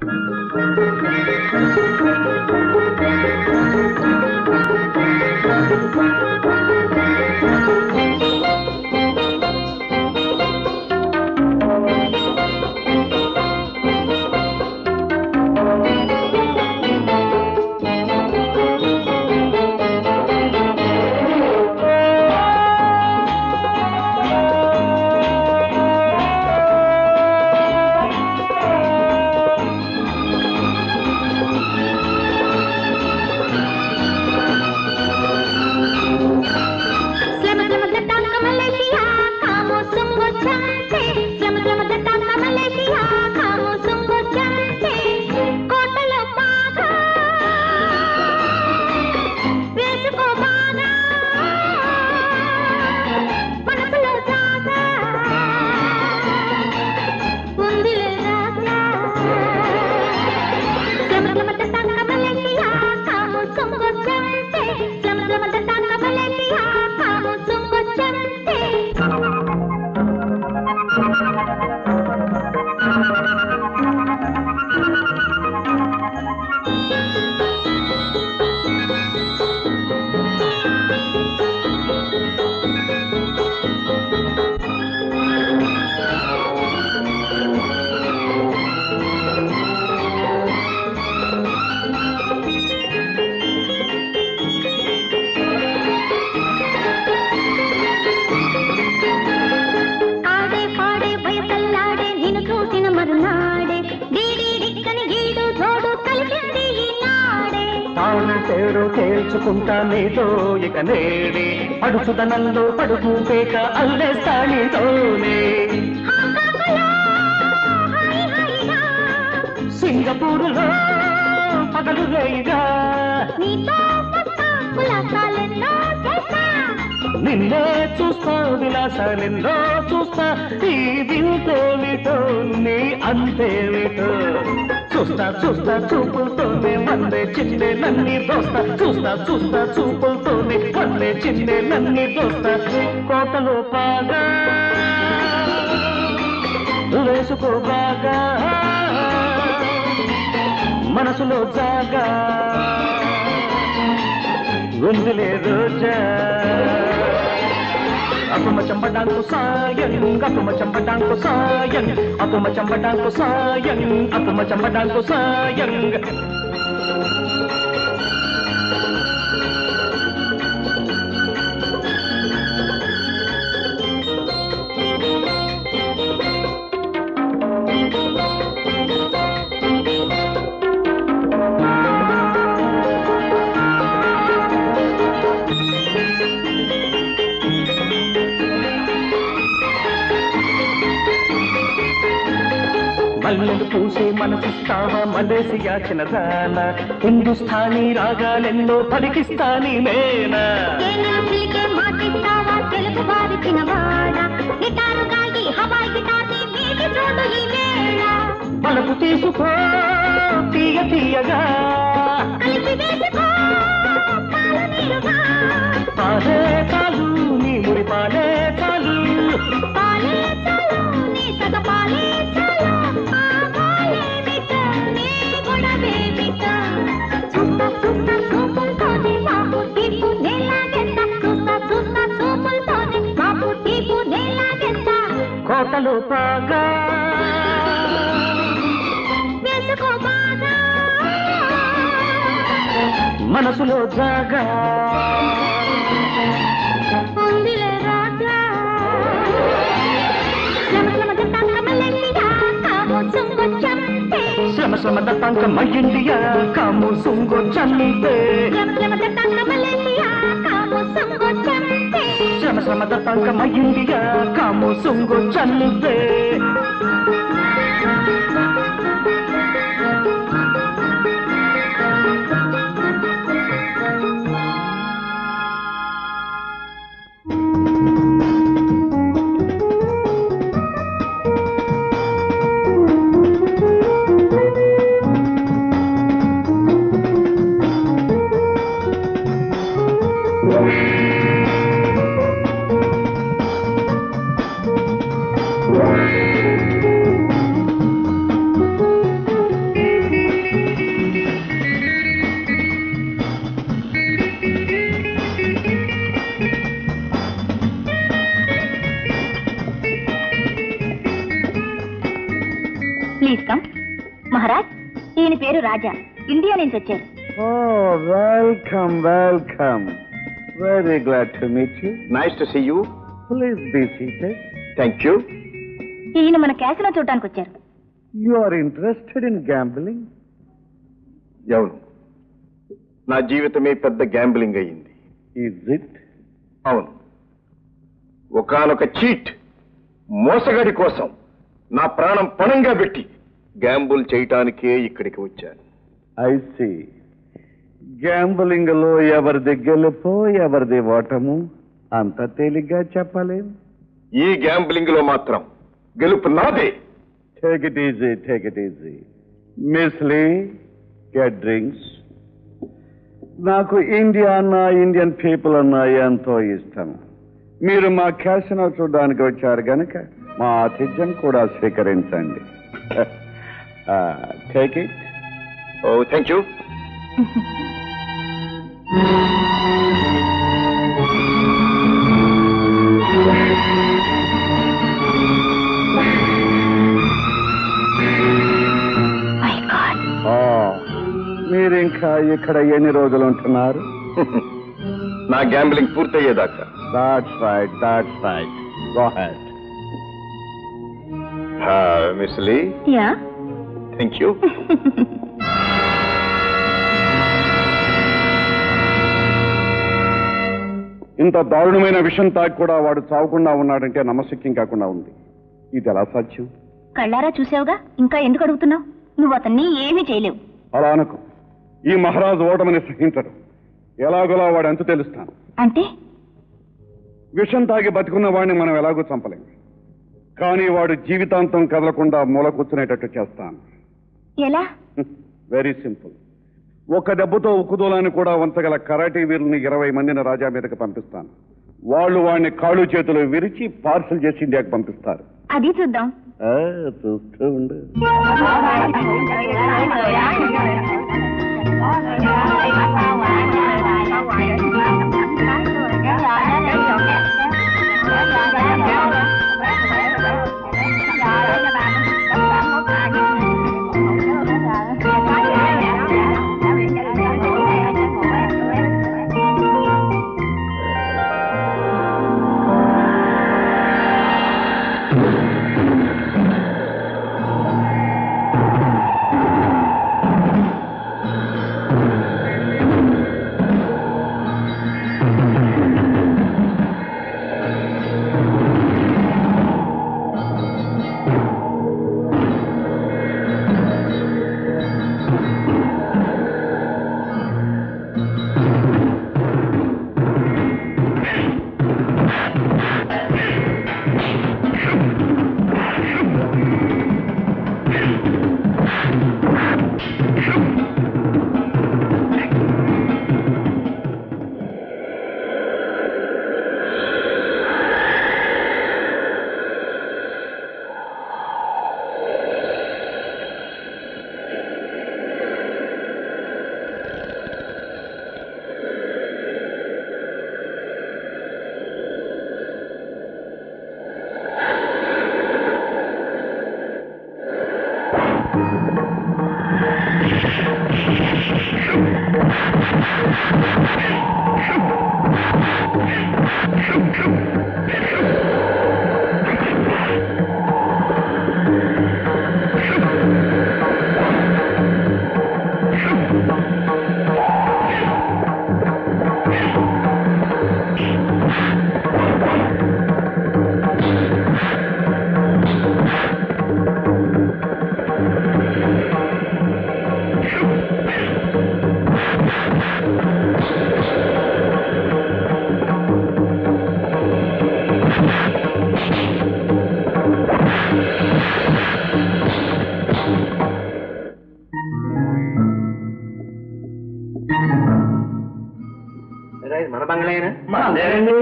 తేల్చుకుంటా నీతో ఇక నేడే పడుచుదనంలో పడుకు పేక అల్లేస్తానితోనే సింగపూరులో పగలు రేయిగా నిన్నే చూస్తా విలాసాలెన్నో చూస్తా ఈ వింతేమిటో నీ అంతేమిటో చూస్తా చూస్తా చూపులతోనే వందే చిన్నే నన్ని దోస్తా చూస్తా చూస్తా చూపులతోనే వందే చిన్నే నన్ని దోస్తా కోటలో బాగా వేసుకో బాగా మనసులో జాగా గుండెలే రోజా అతుమ చంపడానికి సాయం అతుమ చంపడానికి సాయం అతుమ చంపడానికి సాయం అతుమ చంపడానికి సాయం మల్లెలు పూసే మనసిస్తావా మలేసియా చిన్నదాన హిందుస్థానీ రాగాలెన్నో పలికిస్తాని మేనా బలపు తీసుకో తీయ తీయగా పాలే చాలు నీ మురి పాలే చాలు కోటలో బాగా మనసులో జాగా శ్రమ శ్రమ దత్తాంక మయ్యిండియా కాము సుంగో చన్నితే శ్రమ శ్రమ దత్తాంక మయ్యిండియా కాము సుంగో చన్నితే మహారాజ్, ఈయన పేరు రాజా, ఇండియా నుంచి వచ్చారు. Welcome welcome. Very glad to meet you. Nice to see you. Please be seated. Thank you. ఈయన మన క్యాసినో చూడటానికి వచ్చారు. You are interested in gambling? అవును, నా జీవితమే పెద్ద గ్యాంబ్లింగ్ అయ్యింది. Is it? అవును. ఒకానొక చీట్ మోసగాడి కోసం నా ప్రాణం పణంగా పెట్టి గ్యాంబుల్ చేయటానికే ఇక్కడికి వచ్చాను. I see. గ్యాంబ్లింగ్ లో ఎవరిది గెలుపో ఎవరిది ఓటము అంత తేలిగ్గా చెప్పలేం. ఈ గ్యాంబ్లింగ్ లో మాత్రం గెలుపు నాదే. Take it easy, take it easy. Miss Lee, get drinks. నాకు ఇండియా అన్నా ఇండియన్ పీపుల్ అన్నా ఎంతో ఇష్టం. మీరు మా క్యాసినో చూడడానికి వచ్చారు గనక మా ఆతిథ్యం కూడా స్వీకరించండి. Take it. Oh, thank you. మీరు ఇంకా ఇక్కడ ఎన్ని రోజులు ఉంటున్నారు? నా గ్యాంబ్లింగ్ పూర్తయ్యేదాకా. That's right, that's right. Go ahead. Miss Lee. Yeah, thank you. ఇంత దారుణమైన విషయం తాకి కూడా వాడు చావకుండా ఉన్నాడంటే నమ్మశక్యం కాకుండా ఉంది. ఇది ఎలా సాధ్యం? కళ్ళారా చూసావుగా, ఇంకా ఎందుకు అడుగుతున్నావు? నువ్వు అతన్ని ఏమీ చేయలేవు. అలా అనుకో. ఈ మహారాజు ఓటమని సహించడు. ఎలాగోలా వాడు అంతు తెలుస్తాను. అంటే విషం తాగి బతికున్న వాడిని మనం ఎలాగో చంపలేం. కానీ వాడు జీవితాంతం కదలకుండా మూల కూర్చునేటట్టు చేస్తాను. ఎలా? Very simple. ఒక దెబ్బతో ఉక్కుదూలాన్ని కూడా వంచగల కరాటీ వీరుల్ని 20 మందిని రాజా మీదకి పంపిస్తాను. వాళ్ళు వాడిని కాళ్ళు చేతులు విరిచి పార్సల్ చేసి ఇండియాకి పంపిస్తారు. అది చూద్దాం. చూస్తూ ఉండు. మన బంగ్లాయేనా? లేదండి.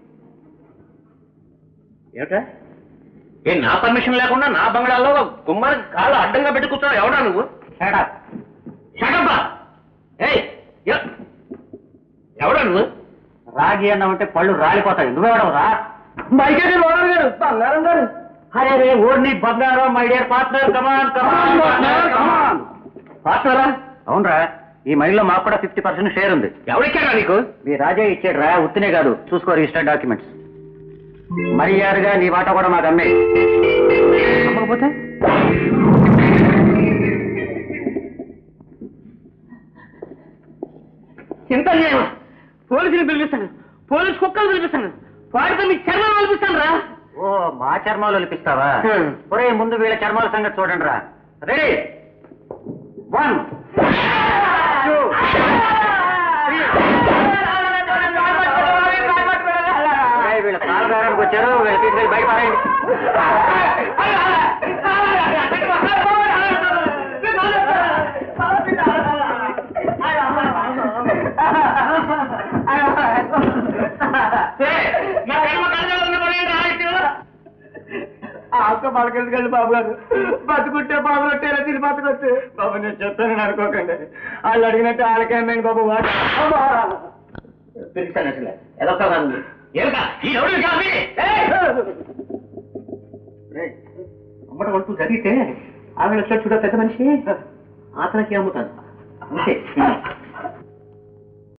ఏమిటా? ఏ నా పర్మిషన్ లేకుండా నా బంగ్లాలో గుమ్మానికి కాళ్ళు అడ్డంగా పెట్టి కూర్చున్నావు? ఎవడా నువ్వు? ఎవడా నువ్వు? రాగి అన్నామంటే పళ్ళు రాలిపోతాయి. నువ్వెవడవు రా? బంగారం గారు. అరే రే ఓర్ని బంగారం, my dear partner, come on come on. పార్ట్నరా? అవునరా, ఈ మైల్లో మాకు కూడా 50% షేర్ ఉంది. ఎవరిచ్చారా నీకు? మీ రాజా ఇచ్చాడు రా, ఉత్తినే కాదు, చూసుకో రిజిస్టర్డ్ డాక్యుమెంట్స్. మర్యాదగా నీ వాటా కూడా మాకు అమ్మే. అమ్మకపోతే ఎంత అన్యాయం! పోలీసుని పిలిపిస్తాను, పోలీసు కుక్కలు పిలిపిస్తాను, వాడితో మీ చర్మం పిలిపిస్తాను రా. ఓ, మా చర్మాలు ఒలిపిస్తావా? ఒరే, ముందు వీళ్ళ చర్మాల సంగతి చూడండి రా. రెడీ, 1 2 3. వీళ్ళ కాలదారానికి వచ్చారు, వీళ్ళ తీసుకెళ్ళి బయట పారేయండి. పలకెళ్ళి బాబు గారు, బతుకుంటే బాబు రొట్టేలా తిని బతుకొచ్చు బాబు. నేను చెప్తానని అనుకోకండి, వాళ్ళు అడిగినట్టు వాళ్ళకేమైంది బాబు. వాడు పిలిచాను అసలు ఎదొక్క కాదు. అమ్మట వంటూ జరిగితే ఆమె వచ్చాడు చూడ పెద్ద మనిషి, అతనికి అమ్ముతాను అంతే.